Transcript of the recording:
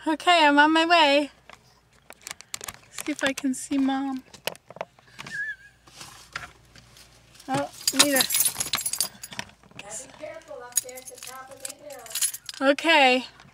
Okay, I'm on my way. See if I can see Mom. Oh, Nita. Be careful up there at the top of the hill. Okay.